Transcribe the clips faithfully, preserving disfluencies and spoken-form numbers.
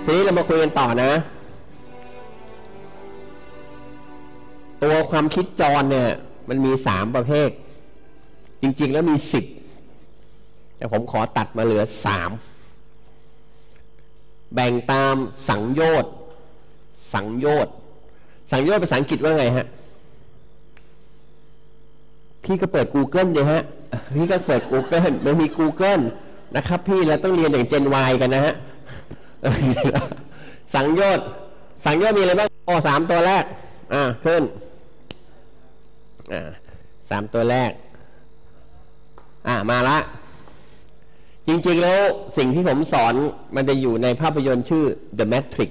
ทีนี้เรามาคุยกันต่อนะตัวความคิดจรเนี่ยมันมีสามประเภทจริงๆแล้วมีสิบแต่ผมขอตัดมาเหลือสามแบ่งตามสังโยชน์สังโยชน์สังโยชน์ภาษาอังกฤษว่าไงฮะพี่ก็เปิด Google เลยฮะพี่ก็เปิด Google ไม่มี Google นะครับพี่เราต้องเรียนอย่าง Gen Y กันนะฮะสังโยชน์สังโยชน์มีอะไรบ้างโอ้สามตัวแรกอ่าขึ้นอ่าสามตัวแรกอ่ามาละจริงๆแล้วสิ่งที่ผมสอนมันจะอยู่ในภาพยนตร์ชื่อ The Matrix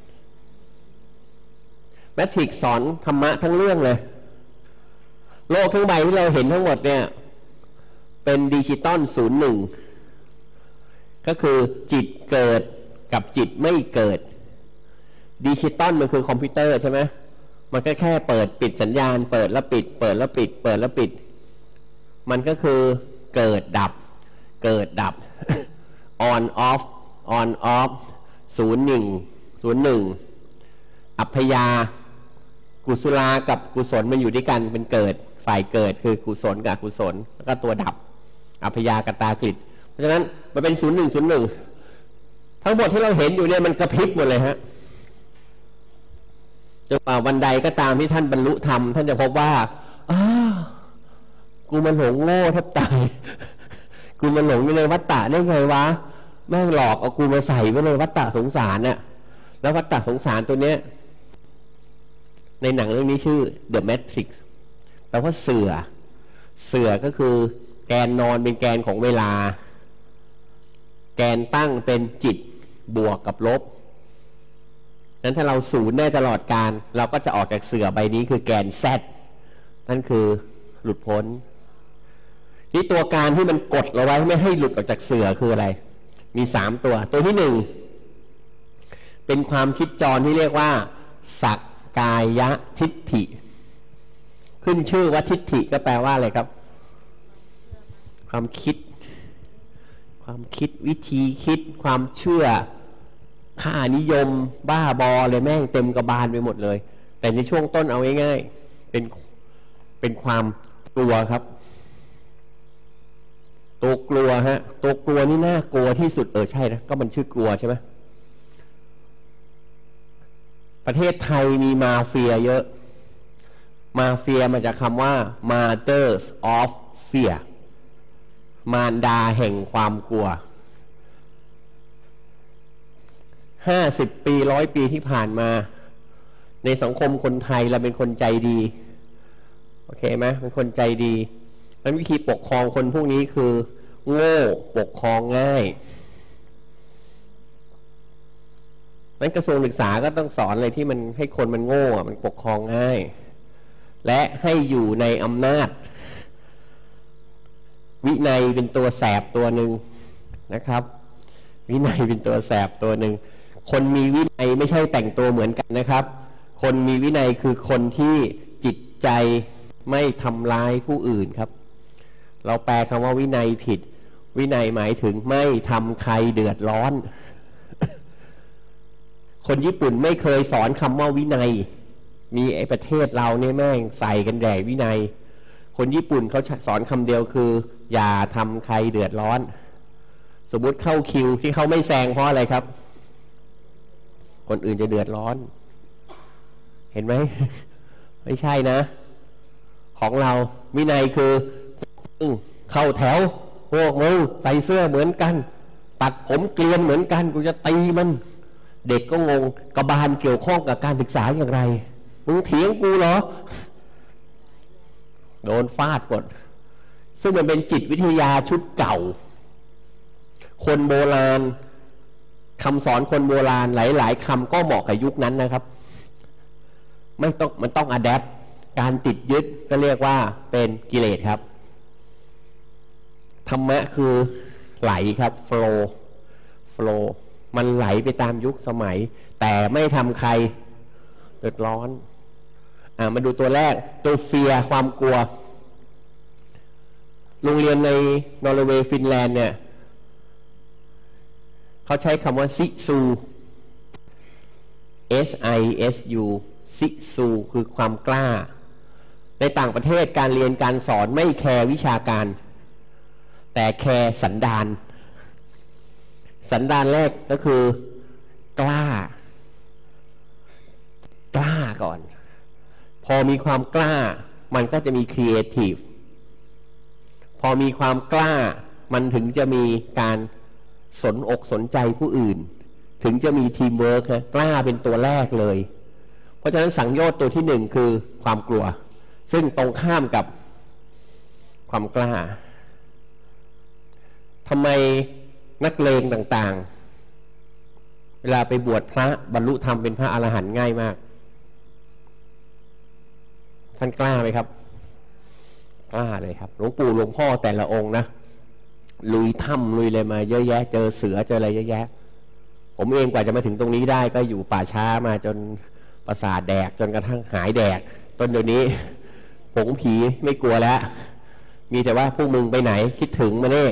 Matrix สอนธรรมะทั้งเรื่องเลยโลกทั้งใบที่เราเห็นทั้งหมดเนี่ยเป็นดิจิตอลศูนย์หนึ่งก็คือจิตเกิดกับจิตไม่เกิดดิจิตอลมันคือคอมพิวเตอร์ใช่ไหมมันก็แค่เปิดปิดสัญญาณเปิดแล้วปิดเปิดแล้วปิดเปิดแล้วปิดมันก็คือเกิดดับเกิดดับ on off on off ศูนย์หนึ่งศูนย์หนึ่งอัพยากุศลากับกุศลมันอยู่ด้วยกันเป็นเกิดฝ่ายเกิดคือกุศลกับกุศลแล้วก็ตัวดับอัพยากตากฤตเพราะฉะนั้นมันเป็นศูนย์หนึ่งศูนย์หนึ่งทั้งหมดที่เราเห็นอยู่เนี่ยมันกระพริบหมดเลยฮะจนกว่าวันใดก็ตามที่ท่านบรรลุธรรมท่านจะพบว่าอ้ากูมันหลงโง่แทบตายกูมันหลงอยู่ในวัฏฏะได้ไงวะแม่งหลอกเอากูมาใส่ไว้ในวัฏฏะสงสารเนี่ยแล้ววัฏฏะสงสารตัวเนี้ยในหนังเรื่องนี้ชื่อ The Matrix แปลว่าเสื่อเสื่อก็คือแกนนอนเป็นแกนของเวลาแกนตั้งเป็นจิตบวกกับลบนั้นถ้าเราศูนย์ได้ตลอดการเราก็จะออกจากเสื่อใบนี้คือแกน Z นั่นคือหลุดพ้นที่ตัวการที่มันกดเราไว้ไม่ให้หลุดออกจากเสื่อคืออะไรมีสามตัวตัวที่หนึ่งเป็นความคิดจรที่เรียกว่าสักกายทิฏฐิขึ้นชื่อว่าทิฏฐิก็แปลว่าอะไรครับความคิดความคิดวิธีคิดความเชื่อค่านิยมบ้าบอเลยแม่งเต็มกระบาลไปหมดเลยแต่ในช่วงต้นเอาง่ายๆเป็นเป็นความกลัวครับตัวกลัวฮะตัวกลัวนี่น่ากลัวที่สุดเออใช่นะก็มันชื่อกลัวใช่ไหมประเทศไทยมีมาเฟียเยอะมาเฟียมาจากคำว่า mothers of fear มารดาแห่งความกลัวห้าสิบปีร้อยปีที่ผ่านมาในสังคมคนไทยเราเป็นคนใจดีโอเคไหมเป็นคนใจดีแล้ววิธีปกครองคนพวกนี้คือโง่ปกครองง่ายนั้นกระทรวงศึกษาก็ต้องสอนอะไรที่มันให้คนมันโง่มันปกครองง่ายและให้อยู่ในอำนาจวินัยเป็นตัวแสบตัวหนึ่งนะครับวินัยเป็นตัวแสบตัวหนึ่งคนมีวินัยไม่ใช่แต่งตัวเหมือนกันนะครับคนมีวินัยคือคนที่จิตใจไม่ทำร้ายผู้อื่นครับเราแปลคำว่าวินัยผิดวินัยหมายถึงไม่ทำใครเดือดร้อนคนญี่ปุ่นไม่เคยสอนคำว่าวินัยมีไอ้ประเทศเราเนี่ยแม่งใส่กันแดกวินัยคนญี่ปุ่นเขาสอนคำเดียวคืออย่าทำใครเดือดร้อนสมมุติเข้าคิวที่เขาไม่แซงเพราะอะไรครับคนอื่นจะเดือดร้อนเห็นไหมไม่ใช่นะของเราวินัยคือเข้าแถวพวกมึงใส่เสื้อเหมือนกันตัดผมเกลียนเหมือนกันกูจะตีมันเด็กก็งงกบาลเกี่ยวข้องกับการศึกษาอย่างไรมึงเถียงกูเหรอโดนฟาดกดซึ่งมันเป็นจิตวิทยาชุดเก่าคนโบราณคำสอนคนโบราณหลายๆคำก็เหมาะกับยุคนั้นนะครับไม่ต้องมันต้องอะแดปการติดยึดก็เรียกว่าเป็นกิเลสครับธรรมะคือไหลครับโฟลว์โฟลว์มันไหลไปตามยุคสมัยแต่ไม่ทำใครเดือดร้อนอ่ามาดูตัวแรกตัวเฟียความกลัวโรงเรียนในนอร์เวย์ฟินแลนด์เนี่ยเขาใช้คำว่าซิซู S I S U ซิซูคือความกล้าในต่างประเทศการเรียนการสอนไม่แคร์วิชาการแต่แคร์สันดานสันดานแรกก็คือกล้ากล้าก่อนพอมีความกล้ามันก็จะมีครีเอทีฟพอมีความกล้ามันถึงจะมีการสนอกสนใจผู้อื่นถึงจะมีทีมเวิร์คนะกล้าเป็นตัวแรกเลยเพราะฉะนั้นสังโยชน์ตัวที่หนึ่งคือความกลัวซึ่งตรงข้ามกับความกล้าทำไมนักเลงต่างๆเวลาไปบวชพระบรรลุธรรมเป็นพระอรหันต์ง่ายมากท่านกล้าไหมครับกล้าเลยครับหลวงปู่หลวงพ่อแต่ละองค์นะลุยถ้ำลุยอะไรมาเยอะแยะเจอเสือเจออะไรเยอะแยะผมเองกว่าจะมาถึงตรงนี้ได้ก็อยู่ป่าช้ามาจนประสาทแดกจนกระทั่งหายแดกจนเดี๋ยวนี้ผงผีไม่กลัวแล้วมีแต่ว่าพวกมึงไปไหนคิดถึงมาเน่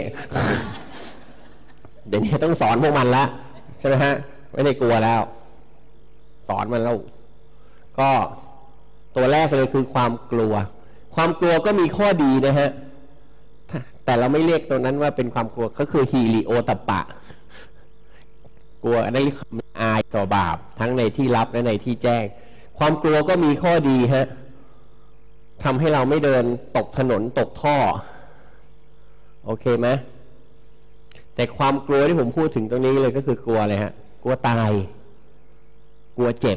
เดี๋ยวนี้ต้องสอนพวกมันละใช่ไหมฮะไม่ได้กลัวแล้วสอนมันแล้วก็ตัวแรกเลยคือความกลัวความกลัวก็มีข้อดีนะฮะแต่เราไม่เรียกตัวนั้นว่าเป็นความกลัวก็คือฮีริโอตัปปะกลัวในความอายต่อบาปทั้งในที่ลับและในที่แจ้งความกลัวก็มีข้อดีฮะทำให้เราไม่เดินตกถนนตกท่อโอเคไหมแต่ความกลัวที่ผมพูดถึงตรงนี้เลยก็คือกลัวอะไรฮะกลัวตายกลัวเจ็บ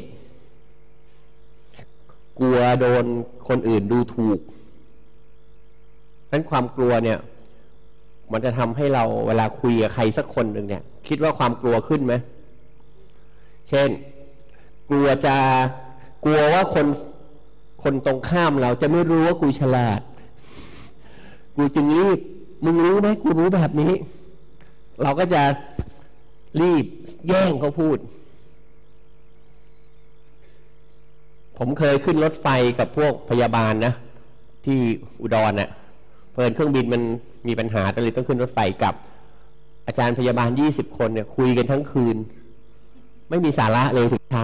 กลัวโดนคนอื่นดูถูกนั้นความกลัวเนี่ยมันจะทำให้เราเวลาคุยกับใครสักคนหนึ่งเนี่ยคิดว่าความกลัวขึ้นไหมเช่นกลัวจะกลัวว่าคนคนตรงข้ามเราจะไม่รู้ว่ากูฉลาดกูจึงรีบมึงรู้ไหมกูรู้แบบนี้เราก็จะรีบแย่งเขาพูดผมเคยขึ้นรถไฟกับพวกพยาบาลนะที่อุดรน่ะเพิ่นเครื่องบินมันมีปัญหาแต่เลยต้องขึ้นรถไฟกับอาจารย์พยาบาลยี่สิบคนเนี่ยคุยกันทั้งคืนไม่มีสาระเลยถึงเช้า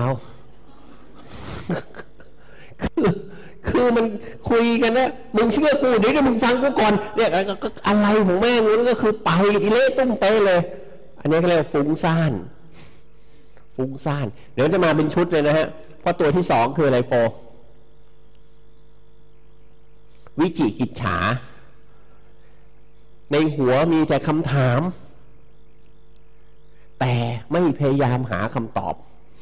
คือคือมันคุยกันนะมึงเชื่อกูเดี๋ยวมึงฟังกูก่อนเนี่ยอะไรของแม่งนั่นก็คือไปอีเละตุ้มเป๊ะเลยอันนี้เขาเรียกฟุ้งซ่านฟุ้งซ่านเดี๋ยวจะมาเป็นชุดเลยนะฮะเพราะตัวที่สองคืออะไรโฟวิจิกิจฉาในหัวมีแต่คำถามแต่ไม่พยายามหาคำตอบ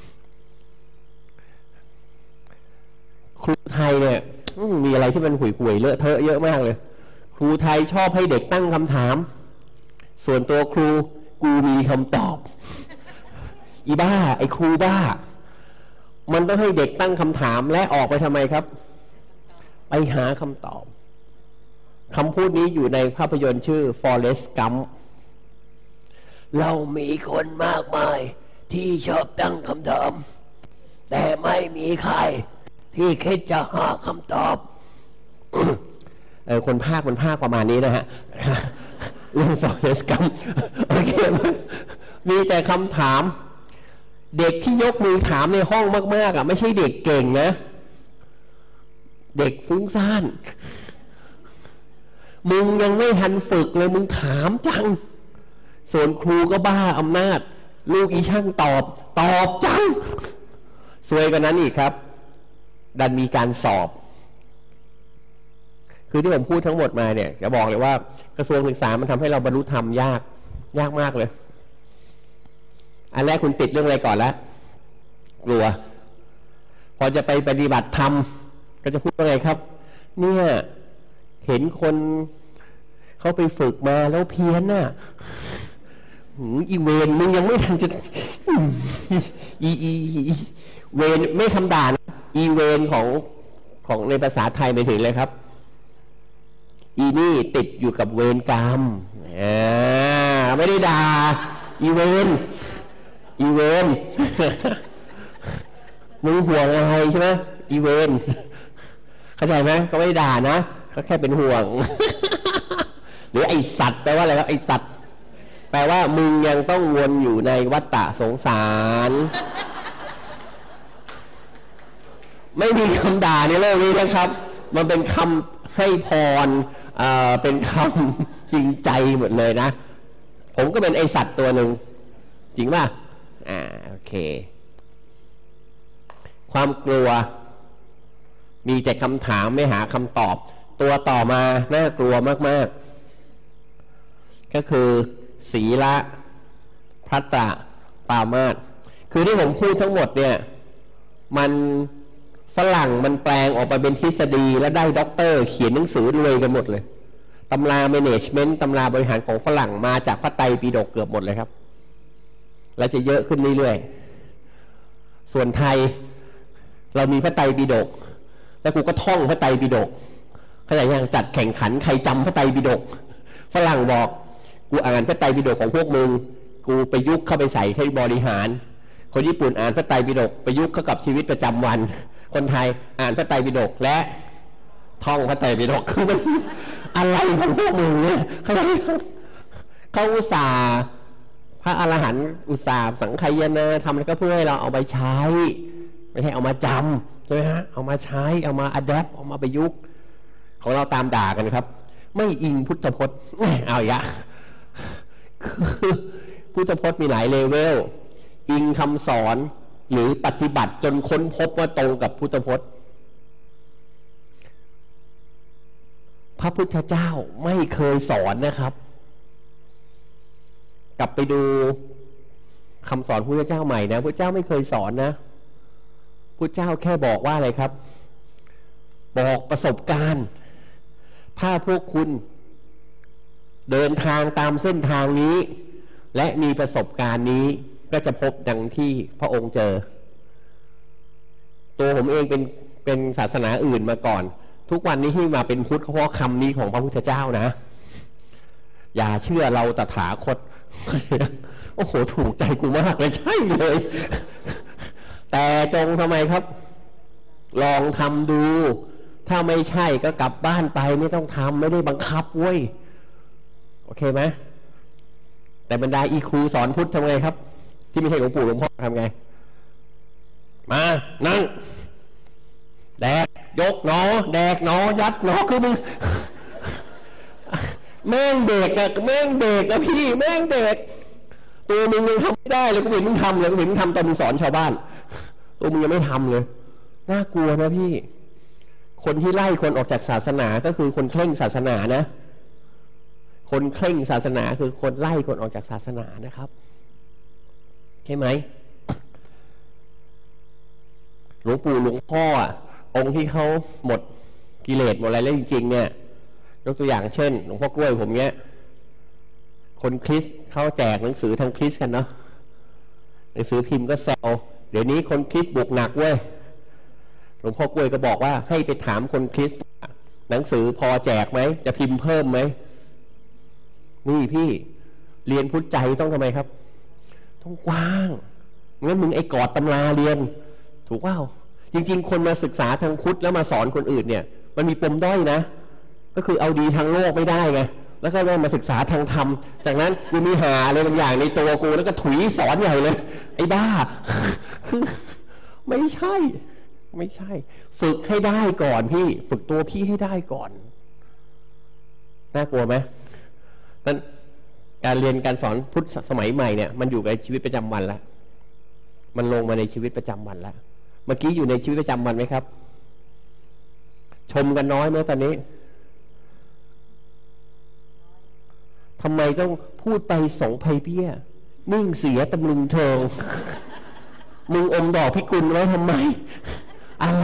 ครูไทยเนี่ยมีอะไรที่มันห่วยๆเลอะเทอะเยอะมากเลยครูไทยชอบให้เด็กตั้งคำถามส่วนตัวครูกูมีคำตอบอีบ้าไอ้ครูบ้ามันต้องให้เด็กตั้งคำถามและออกไปทำไมครับไปหาคำตอบคำพูดนี้อยู่ในภาพยนตร์ชื่อ Forrest Gump เรามีคนมากมายที่ชอบตั้งคำถามแต่ไม่มีใครที่คิดจะหาคำตอบ เออคนภาคมันภาคประมาณนี้นะฮะ เรื่อง Forrest Gump โอเคมีแต่คำถามเด็กที่ยกมือถามในห้องมากๆอ่ะไม่ใช่เด็กเก่งนะเด็กฟุ้งซ่านมึงยังไม่ทันฝึกเลยมึงถามจังส่วนครูก็บ้าอำนาจลูกอีช่างตอบตอบจังซวยกว่านั้นอีกครับดันมีการสอบคือที่ผมพูดทั้งหมดมาเนี่ยจะบอกเลยว่ากระทรวงศึกษามันทำให้เราบรรลุธรรมยากยากมากเลยอันแรกคุณติดเรื่องอะไรก่อนแล้วกลัวพอจะไปปฏิบัติธรรมก็จะพูดว่าไงครับเนี่ยเห็นคนเขาไปฝึกมาแล้วเพี้ยนน่ะอีเวนมึงยังไม่ทันจะอีอีเวนไม่คำด่านะอีเวนของของในภาษาไทยไปถึงเลยครับอีนี่ติดอยู่กับเวรกรรมอ่าไม่ได้ด่าอีเวนอีเวนมึงห่วงอะไรใช่ไหมอีเวนเข้าใจไหมเขาไม่ได้ด่านะเขาแค่เป็นห่วง หรือไอสัตว์แปลว่าอะไรครับไอสัตว์แปลว่ามึงยังต้องวนอยู่ในวัฏฏะสงสารไม่มีคำด่าในโลกนี้นะครับมันเป็นคำให้พรเอ่อเป็นคำจริงใจหมดเลยนะผมก็เป็นไอสัตว์ตัวหนึ่งจริงป่ะอ่าโอเคความกลัวมีแต่คำถามไม่หาคำตอบตัวต่อมาน่ากลัวมากๆก็คือศีละภัตตะปามาสคือที่ผมพูดทั้งหมดเนี่ยมันฝรั่งมันแปลงออกมาเป็นทฤษฎีแล้วได้ด็อกเตอร์เขียนหนังสือรวยกันหมดเลยตำราแมネจเมนต์ตำราบริหารของฝรั่งมาจากพระไตรปิฎกเกือบหมดเลยครับและจะเยอะขึ้นเรื่อยๆส่วนไทยเรามีพระไตรปิฎกแล้วกูก็ท่องพระไตรปิฎกเข้าใจยังจัดแข่งขันใครจำพระไตรปิฎกฝรั่งบอกกูอ่านพระไตรปิฎกของพวกมึงกูไปยุกเข้าไปใส่ให้บริหารคนญี่ปุ่นอ่านพระไตรปิฎกไปยุกเข้ากับชีวิตประจำวันคนไทยอ่านพระไตรปิฎกและท่องพระไตรปิฎกคือมันอะไรของพวกมึงเนี่ยเขาเขาอุตส่าห์พระอรหันต์อุตส่าห์สังขยนาทำแล้วก็เพื่อให้เราเอาไปใช้ไม่ใช่เอามาจำใช่ไหมฮะเอามาใช้เอามาอัดแอปเอามาประยุกต์ของเราตามด่ากันครับไม่อิงพุทธพจน์เอาอีกอะคือพุทธพจน์มีหลายเลเวลอิงคำสอนหรือปฏิบัติจนค้นพบว่าตรงกับพุทธพจน์พระพุทธเจ้าไม่เคยสอนนะครับกลับไปดูคำสอนพุทธเจ้าใหม่นะพุทธเจ้าไม่เคยสอนนะพุทธเจ้าแค่บอกว่าอะไรครับบอกประสบการณ์ถ้าพวกคุณเดินทางตามเส้นทางนี้และมีประสบการณ์นี้ก็จะพบดังที่พระองค์เจอตัวผมเองเป็นเป็นศาสนาอื่นมาก่อนทุกวันนี้ที่มาเป็นพุทธเพราะคำนี้ของพระพุทธเจ้านะอย่าเชื่อเราตถาคตโอ้โหถูกใจกูมากเลยใช่เลยแต่จงทำไมครับลองทำดูถ้าไม่ใช่ก็กลับบ้านไปไม่ต้องทำไม่ได้บังคับเว้ยโอเคไหมแต่บรรดาอีครูสอนพุทธทำไงครับที่ไม่ใช่หลวงปู่หลวงพ่อทำไงมานั่งแดกยกหนอแดกหนอยัดหนอคือมึงแม่งเด็กอะแม่งเด็กอะพี่แม่งเด็กตัวมึงยังทำไม่ได้เลยกูเห็นมึงทำเลยกูเห็นมึงทำตอนมึงสอนชาวบ้านตัวมึงยังไม่ทำเลยน่ากลัวนะพี่คนที่ไล่คนออกจากศาสนาก็คือคนเคร่งศาสนานะคนเคร่งศาสนาคือคนไล่คนออกจากศาสนานะครับใช่ไหมหลวงปู่หลวงพ่อองค์ที่เขาหมดกิเลสหมดอะไรแล้วจริงๆเนี่ยยกตัวอย่างเช่นหลวงพ่อกล้วยผมเนี้ยคนคริสต์เขาแจกหนังสือทางคริสต์กันเนาะหนังสือพิมพ์ก็แซวเดี๋ยวนี้คนคริสต์บุกหนักเว้ยหลวงพ่อกล้วยก็บอกว่าให้ไปถามคนคริสต์หนังสือพอแจกไหมจะพิมพ์เพิ่มไหมนี่พี่เรียนพุทธใจต้องทำไมครับต้องกว้างงั้นมึงไอ้กอดตำราเรียนถูกเปล่าจริงๆคนมาศึกษาทางพุทธแล้วมาสอนคนอื่นเนี่ยมันมีปมด้อยนะก็คือเอาดีทางโลกไม่ได้ไงแล้วก็ได้มาศึกษาทางธรรมจากนั้นกูมีหาอะไรบางอย่างในตัวกูแล้วก็ถุยสอนใหญ่เลยไอ้บ้าคือไม่ใช่ไม่ใช่ฝึกให้ได้ก่อนพี่ฝึกตัวพี่ให้ได้ก่อนน่ากลัวไหมนั้นการเรียนการสอนพุทธสมัยใหม่เนี่ยมันอยู่ในชีวิตประจำวันแล้วมันลงมาในชีวิตประจำวันแล้วเมื่อกี้อยู่ในชีวิตประจำวันไหมครับชมกันน้อยไหมตอนนี้ทำไมต้องพูดไปสงไพเบี้ยนิ่งเสียตำลึงเทิงมึงอมดอกพิกุลไว้ทำไมอะไร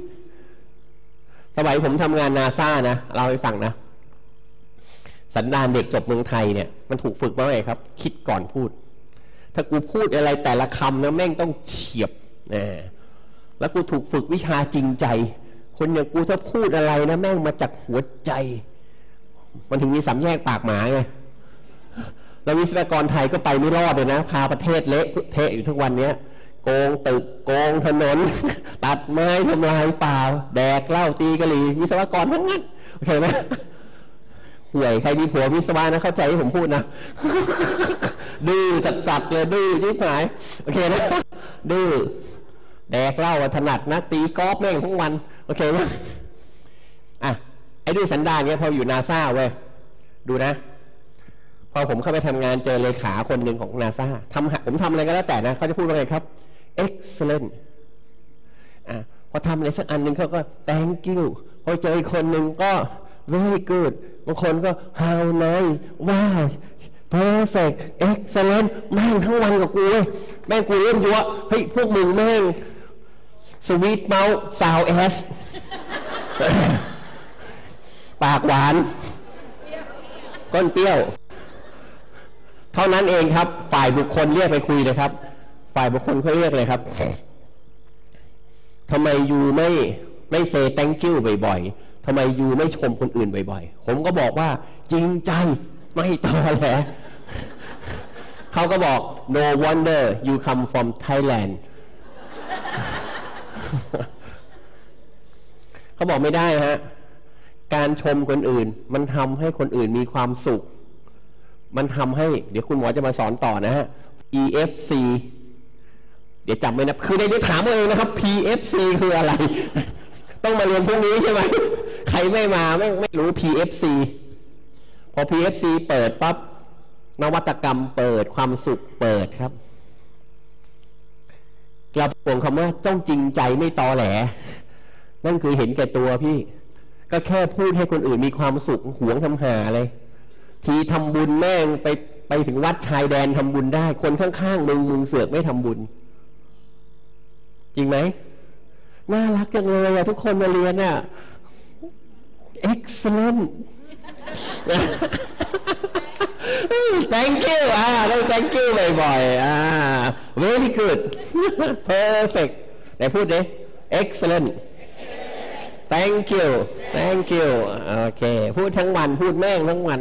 สมัยผมทำงานนาซานะเราให้ฟังนะสันดานเด็กจบเมืองไทยเนี่ยมันถูกฝึกมาไงครับคิดก่อนพูดถ้ากูพูดอะไรแต่ละคำนะแม่งต้องเฉียบนะแล้วกูถูกฝึกวิชาจริงใจคนอย่างกูถ้าพูดอะไรนะแม่งมาจากหัวใจมันถึงมีสามแยกปากหมาไงแล้ววิศวกรไทยก็ไปไม่รอดเลยนะพาประเทศเละเทะอยู่ทุกวันนี้โกงตึกโกงถนนตัดไม้ทำลายป่าแดกเหล้าตีกะหรี่วิศวกรทั้งนั้นโอเคไหมห่วยใครมีผัววิศวะนะเข้าใจที่ผมพูดนะดื้อสัตว์ๆเลยดื้อชิบหายโอเคนะดื้อแดกเหล้าถนัดนะตีกอล์ฟแม่งทั้งวันโอเคไหมอ่ะไอ้ด้วยสันดานเนี้ยพออยู่นาซาเว้ยดูนะพอผมเข้าไปทำงานเจอเลขาคนหนึ่งของนาซาทำผมทำอะไรก็แล้วแต่นะเขาจะพูดว่าไงครับ excellent อ่ะพอทำอะไรสักอันหนึ่งเขาก็ thank you พอเจออีกคนหนึ่งก็ very good บางคนก็ how nice ว้าว perfect excellent แม่งทั้งวันกับกูเว้ยแม่งกูเริ่มยั่วเฮ้ยพวกมึงแม่ง sweet mouth sour ass ปากหวานก้นเปรี้ยวเท่านั้นเองครับฝ่ายบุคคลเรียกไปคุยเลยครับฝ่ายบุคคลเขาเรียกเลยครับทำไมยูไม่ไม่เซ thank you บ่อยๆทำไมยูไม่ชมคนอื่นบ่อยๆผมก็บอกว่าจริงใจไม่ตอแหลเขาก็บอก no wonder you come from Thailand เขาบอกไม่ได้ฮะการชมคนอื่นมันทำให้คนอื่นมีความสุขมันทำให้เดี๋ยวคุณหมอจะมาสอนต่อนะฮะ พี เอฟ ซี เดี๋ยวจำไว้นะคือในนี้ถามเองนะครับ พี เอฟ ซี คืออะไรต้องมาเรียนพวกนี้ใช่ไหมใครไม่มาไม่ไม่รู้ พี เอฟ ซี พอ พี เอฟ ซี เปิดปั๊บนวัตกรรมเปิดความสุขเปิดครับกลับปวงคำว่าจ้องจริงใจไม่ตอแหลนั่นคือเห็นแก่ตัวพี่ก็แค่พูดให้คนอื่นมีความสุขหวงทำหาอะไรทีทำบุญแม่งไปไปถึงวัดชายแดนทำบุญได้คนข้างๆมึงมึงเสือกไม่ทำบุญจริงไหมน่ารักจังเลยอะทุกคนมาเรียนอะ excellent thank you อ่าต้อง thank you บ่อยๆอ่า very good perfect ไหนพูดดิ excellent thank you thank you โอเคพูดทั้งวันพูดแม่งทั้งวัน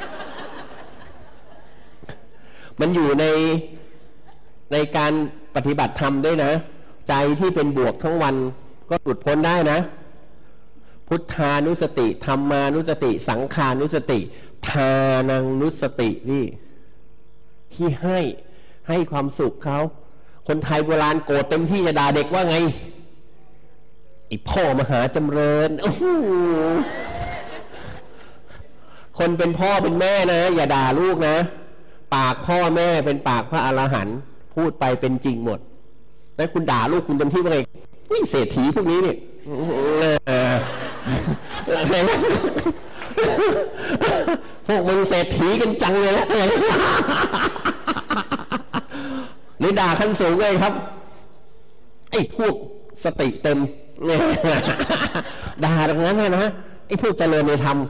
มันอยู่ในในการปฏิบัติธรรมด้วยนะใจที่เป็นบวกทั้งวันก็หลุดพ้นได้นะพุทธานุสติธรรมานุสติสังขานุสติทานังนุสตินี่ที่ให้ให้ความสุขเขาคนไทยโบราณโกรธเต็มที่จะด่าเด็กว่าไงไอ้พ่อมหาจำเริญโอ้โหคนเป็นพ่อเป็นแม่นะอย่าด่าลูกนะปากพ่อแม่เป็นปากพระอรหันต์พูดไปเป็นจริงหมดแล้วคุณด่าลูกคุณเต็มที่ว่าไงนี่เศรษฐีพวกนี้นี่พวกมึงเศรษฐีกันจังเลยนะหรือด่าขั้นสูงเลยครับไอ้พวกสติเต็มเนี่ยด่าตรงนั้นเลยนะไอ้พวกเจริญในธรรม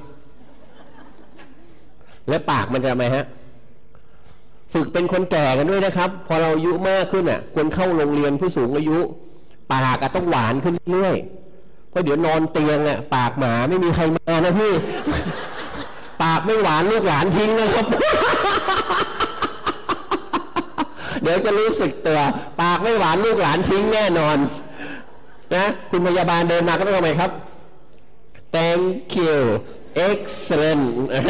และปากมันจะทำไมฮะฝึกเป็นคนแก่กันด้วยนะครับพอเราอายุมากขึ้นอ่ะควรเข้าโรงเรียนผู้สูงอายุปากต้องหวานขึ้นเรื่อยเพราะเดี๋ยวนอนเตียงอ่ะปากหมาไม่มีใครมานะพี่ปากไม่หวานลูกหลานทิ้งนะครับเดี๋ยวจะรู้สึกตัวปากไม่หวานลูกหลานทิ้งแน่นอนนะคุณพยาบาลเดินมาก็ต้องทำไมครับ thank you excellent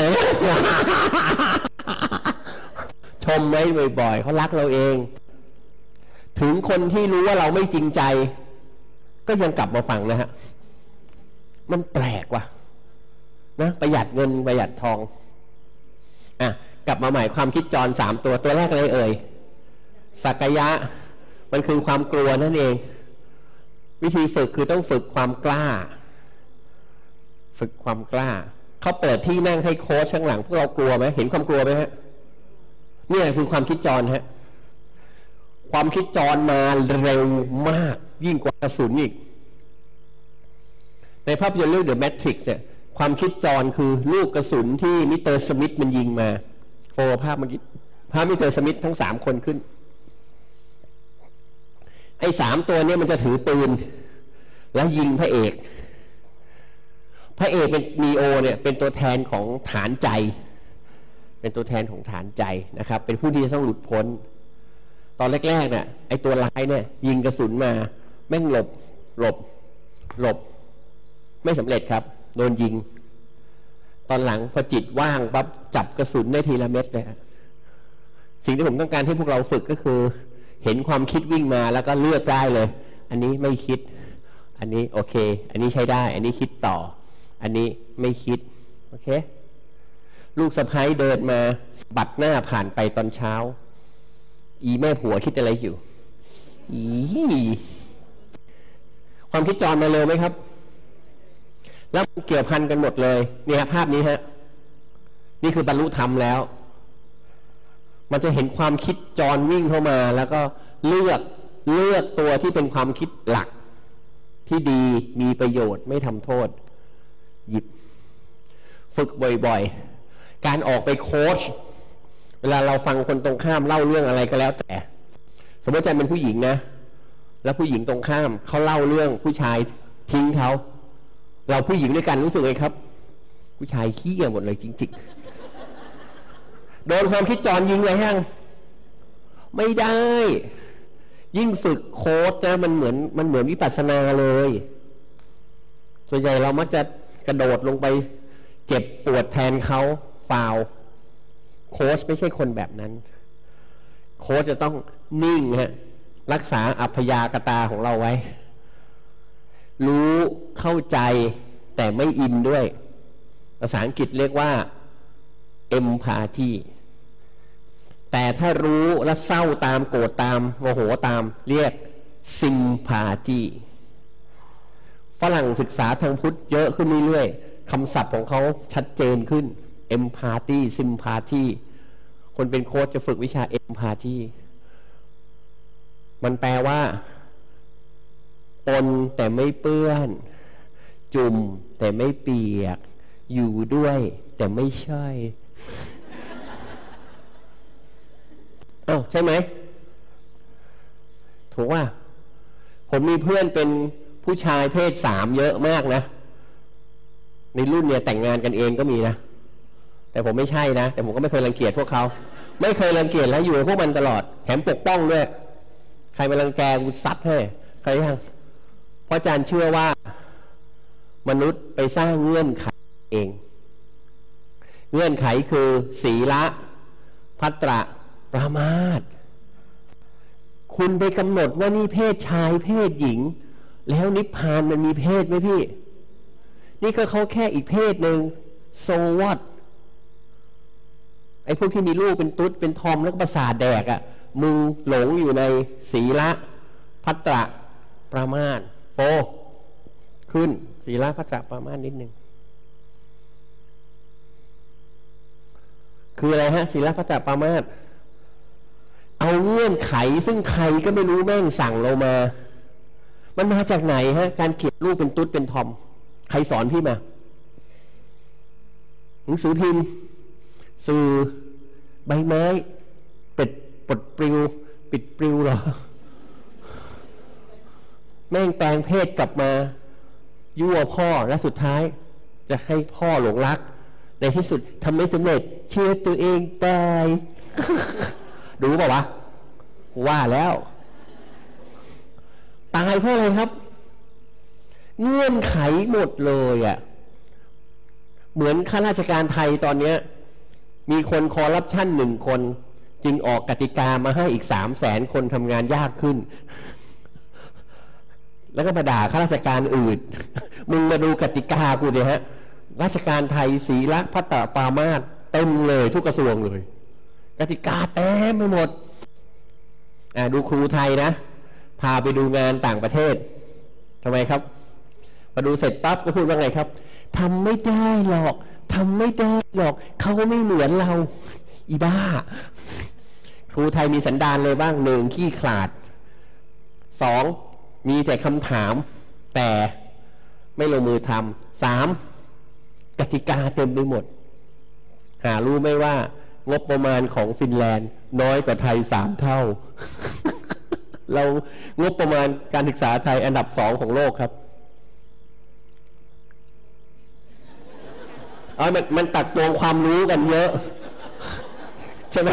ชมไว้บ่อยๆเขารักเราเองถึงคนที่รู้ว่าเราไม่จริงใจก็ยังกลับมาฟังนะฮะมันแปลกว่ะนะประหยัดเงินประหยัดทองอ่ะกลับมาใหม่ความคิดจรสามตัวตัวแรกอะไรเอ่ยสักยะมันคือความกลัวนั่นเองวิธีฝึกคือต้องฝึกความกล้าฝึกความกล้าเขาเปิดที่นั่งให้โค้ชข้างหลังพวกเรากลัวไหมเห็นความกลัวไหมฮะเนี่ยคือความคิดจรฮะความคิดจรมาเร็วมากยิ่งกว่ากระสุนอีกในภาพยนตร์เรื่อง The Matrix เนี่ยความคิดจรคือลูกกระสุนที่มิสเตอร์สมิธมันยิงมาโฟภาพเมื่อกี้ภาพมิสเตอร์สมิธทั้งสามคนขึ้นไอ้สามตัวนี้มันจะถือปืนแล้วยิงพระเอกพระเอกเป็นนีโอเนี่ยเป็นตัวแทนของฐานใจเป็นตัวแทนของฐานใจนะครับเป็นผู้ที่จะต้องหลุดพ้นตอนแรกๆเนี่ยไอ้ตัวร้ายเนี่ยยิงกระสุนมาแม่งหลบหลบหลบไม่สำเร็จครับโดนยิงตอนหลังพอจิตว่างปั๊บจับกระสุนได้ทีละเม็ดเลยสิ่งที่ผมต้องการให้พวกเราฝึกก็คือเห็นความคิดวิ่งมาแล้วก็เลือกได้เลยอันนี้ไม่คิดอันนี้โอเคอันนี้ใช้ได้อันนี้คิดต่ออันนี้ไม่คิดโอเคลูกสะใภ้เดินมาบัดหน้าผ่านไปตอนเช้าอีแม่ผัวคิดอะไรอยู่อีความคิดจรมาเร็วไหมครับแล้วเกี่ยวพันกันหมดเลยเนี่ยภาพนี้ฮะนี่คือบรรลุธรรมแล้วมันจะเห็นความคิดจรวิ่งเข้ามาแล้วก็เลือกเลือกตัวที่เป็นความคิดหลักที่ดีมีประโยชน์ไม่ทำโทษหยิบฝึกบ่อยๆการออกไปโค้ชเวลาเราฟังคนตรงข้ามเล่าเรื่องอะไรก็แล้วแต่สมมติใจเป็นผู้หญิงนะแล้วผู้หญิงตรงข้ามเขาเล่าเรื่องผู้ชายทิ้งเขาเราผู้หญิงด้วยกันรู้สึกไงครับผู้ชายขี้เกียจหมดเลยจริงๆโดนความคิดจรยิงเลยยังไม่ได้ยิ่งฝึกโค้ชนะมันเหมือนมันเหมือนวิปัสสนาเลยส่วนใหญ่เรามักจะกระโดดลงไปเจ็บปวดแทนเขาฟาวโค้ชไม่ใช่คนแบบนั้นโค้ชจะต้องนิ่งฮะรักษาอัพยากตาของเราไว้รู้เข้าใจแต่ไม่อินด้วยภาษาอังกฤษเรียกว่า empathy แต่ถ้ารู้และเศร้าตามโกรธตามโมโหตามเรียก sympathy ฝรั่งศึกษาทางพุทธเยอะขึ้นเรื่อยๆคำศัพท์ของเขาชัดเจนขึ้น empathy sympathy คนเป็นโค้ชจะฝึกวิชา empathy มันแปลว่าปนแต่ไม่เปื้อนจุ่มแต่ไม่เปียกอยู่ด้วยแต่ไม่ใช่อ้าวใช่ไหมถูกว่าผมมีเพื่อนเป็นผู้ชายเพศสามเยอะมากนะในรุ่นเนี่ยแต่งงานกันเองก็มีนะแต่ผมไม่ใช่นะแต่ผมก็ไม่เคยรังเกียจพวกเขาไม่เคยรังเกียจแล้วอยู่กับพวกมันตลอดแถมปกป้องด้วยใครมารังแกกูซัดให้ใครยังเพราะอาจารย์เชื่อว่ามนุษย์ไปสร้างเงื่อนไขเองเงื่อนไขคือศีละภัตตระปรามาสคุณไปกำหนดว่านี่เพศชายเพศหญิงแล้วนิพพานมันมีเพศไหมพี่นี่ก็เขาแค่อีกเพศหนึ่งโซวัตไอ้พวกที่มีลูกเป็นตุ๊ดเป็นทอมแล้วก็ประสาทแดกอ่ะมึงหลงอยู่ในศีละภัตตระปรามาสโฟขึ้นศีละภัตตระปรามาสนิดนึงคืออะไรฮะศีละภัตตระปรามาสเอาเงื่อนไขซึ่งใครก็ไม่รู้แม่งสั่งเรามามันมาจากไหนฮะการเขียนรูปเป็นตุ๊ดเป็นทอมใครสอนพี่มาหนังสือพิมพ์สื่อใบไม้เป็ดปดปลิวปิดปลิวหรอแม่งแปลงเพศกลับมายั่วพ่อและสุดท้ายจะให้พ่อหลงรักในที่สุดทำไม่สำเร็จเชื่อตัวเองตายดูเปล่าวะว่าแล้วตายเพราะอะไรครับเงื่อนไขหมดเลยอ่ะเหมือนข้าราชการไทยตอนนี้มีคนคอร์รัปชันหนึ่งคนจึงออกกติกามาให้อีกสามแสนคนทำงานยากขึ้นแล้วก็มาด่าข้าราชการอื่นมึงมาดูกติกากูดิฮะราชการไทยศีละภัตตระปรามาสเต็มเลยทุกกระทรวงเลยกติกาเต็มไปหมดอ่าดูครูไทยนะพาไปดูงานต่างประเทศทำไมครับมาดูเสร็จปั๊บก็พูดว่าไงครับทำไม่ได้หรอกทำไม่ได้หรอกเขาไม่เหมือนเราอีบ้าครูไทยมีสันดานเลยบ้างหนึ่งขี้ขลาดสองมีแต่คำถามแต่ไม่ลงมือทำสามกติกาเต็มไปหมดหารู้ไหมว่างบประมาณของฟินแลนด์น้อยกว่าไทยสามเท่า เรางบประมาณการศึกษาไทยอันดับสองของโลกครับเออมันมันตักตวงความรู้กันเยอะใช่ไหม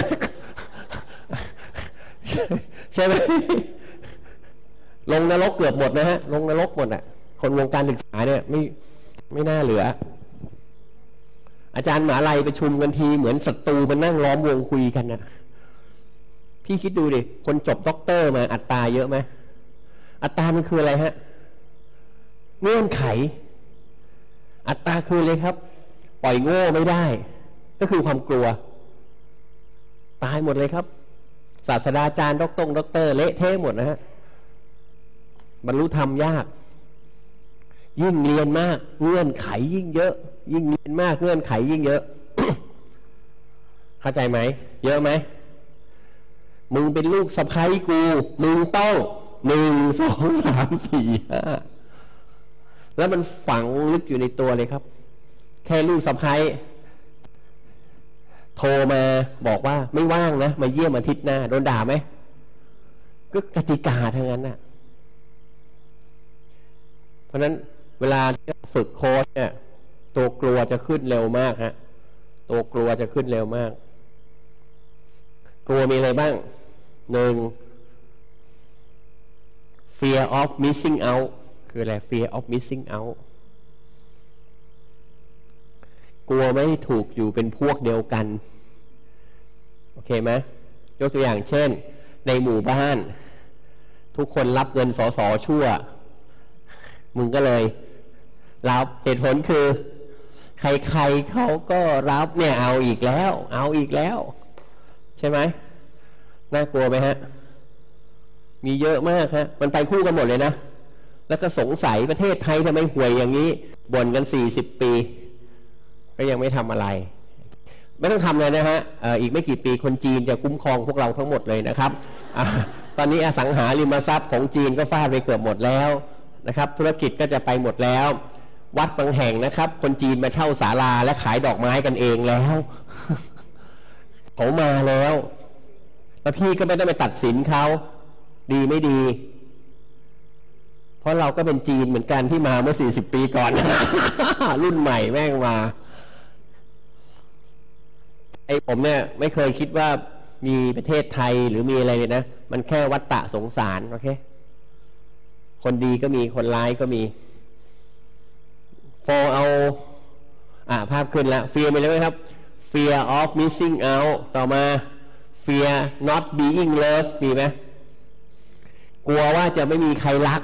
ใช่ไหมลงนรกเกือบหมดนะฮะลงนรกหมดอ่ะคนวงการศึกษาเนี่ยไม่ไม่น่าเหลืออาจารย์มหาลัยประชุมกันทีเหมือนศัตรูมานั่งล้อมวงคุยกันนะพี่คิดดูดิคนจบด็อกเตอร์มาอัตราเยอะไหมอัตตามันคืออะไรฮะเงื่อนไขอัตตาคือเลยครับปล่อยโง่ไม่ได้ก็คือความกลัวตายหมดเลยครับศาสตราจารย์ด็อกตงด็อกเตอร์เละเทะหมดนะฮะบรรลุธรรมยากยิ่งเรียนมากเงื่อนไขยิ่งเยอะยิ่งเรียนมากเงื่อนไขยิ่งเยอะ เข้าใจไหมเยอะไหมมึงเป็นลูกสะใภ้กูมึงต้องหนึ่งสองสามสี่ห้าแล้วมันฝังลึกอยู่ในตัวเลยครับแค่ลูกสะใภ้โทรมาบอกว่าไม่ว่างนะมาเยี่ยมอาทิตย์หน้าโดนด่าไหมก็กติกาทั้งนั้นน่ะเพราะฉะนั้นเวลาที่ฝึกโค้ชเนี่ยตัวกลัวจะขึ้นเร็วมากฮะตัวกลัวจะขึ้นเร็วมากกลัวมีอะไรบ้างหนึ่ง fear of missing out คืออะไร fear of missing out กลัวไม่ถูกอยู่เป็นพวกเดียวกันโอเคไหมยกตัวอย่างเช่นในหมู่บ้านทุกคนรับเงินสสชั่วมึงก็เลยรับเหตุผลคือใครๆเขาก็รับเนี่ยเอาอีกแล้วเอาอีกแล้วใช่ไหมน่ากลัวไหมฮะมีเยอะมากฮะมันไปคู่กันหมดเลยนะแล้วก็สงสัยประเทศไทยทำไมห่วยอย่างนี้บ่นกันสี่สิบปีก็ยังไม่ทำอะไรไม่ต้องทำเลยนะฮะ อ, อีกไม่กี่ปีคนจีนจะคุ้มครองพวกเราทั้งหมดเลยนะครับ อ, ตอนนี้อสังหาริมทรัพย์ของจีนก็ฟาดไปเกือบหมดแล้วนะครับธุรกิจก็จะไปหมดแล้ววัดบางแห่งนะครับคนจีนมาเช่าศาลาและขายดอกไม้กันเองแล้ว เขามาแล้วแล้วพี่ก็ไม่ได้ไปตัดสินเขาดีไม่ดีเพราะเราก็เป็นจีนเหมือนกันที่มาเมื่อสี่สิบปีก่อน รุ่นใหม่แม่งมาไอ้ผมเนี่ยไม่เคยคิดว่ามีประเทศไทยหรือมีอะไรเลยนะมันแค่วัฏฏะสงสารโอเคคนดีก็มีคนร้ายก็มีโฟเอาอ่าภาพขึ้นแล้ว fear มีแล้วไหมครับ fear of missing out ต่อมา fear not being loved มีไหมกลัวว่าจะไม่มีใครรัก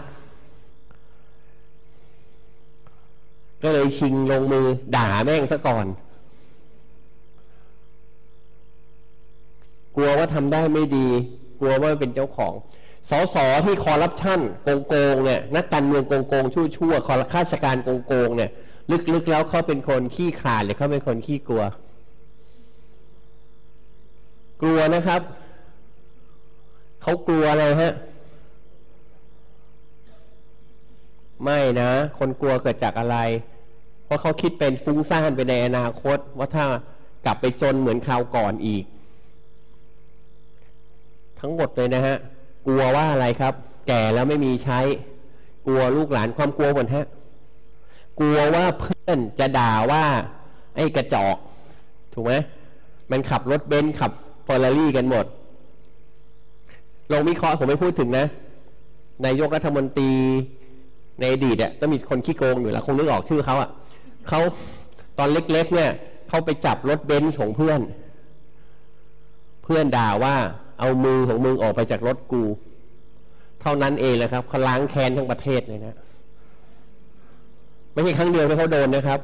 ก็เลยชิงลงมือด่าแม่งซะก่อนกลัวว่าทำได้ไม่ดีกลัวว่าเป็นเจ้าของสสที่คอร์รัปชันโกงๆเนี่ยนักการเมืองโกงๆชั่วๆข้าราชการโกงๆเนี่ยลึกๆแล้วเขาเป็นคนขี้ขลาดหรือเขาเป็นคนขี้กลัวกลัวนะครับเขากลัวอะไรฮะไม่นะคนกลัวเกิดจากอะไรเพราะเขาคิดเป็นฟุ้งซ่านไปในอนาคตว่าถ้ากลับไปจนเหมือนคราวก่อนอีกทั้งหมดเลยนะฮะกลัวว่าอะไรครับแก่แล้วไม่มีใช้กลัวลูกหลานความกลัวหมดฮะกลัวว่าเพื่อนจะด่าว่าไอ้กระจอกถูกไหมมันขับรถเบนซ์ขับเฟอร์รารี่กันหมดลองวิเคราะห์ผมไม่พูดถึงนะนายกรัฐมนตรีในอดีตอ่ะก็มีคนขี้โกงอยู่แล้วคงนึกออกชื่อเขาอ่ะเขาตอนเล็กๆเนี่ยเขาไปจับรถเบนซ์ของเพื่อนเพื่อนด่าว่าเอามือของมึงออกไปจากรถกูเท่านั้นเองแหละครับเขาล้างแค้นทั้งประเทศเลยนะไม่ใช่ครั้งเดียวที่เขาโดนนะครับ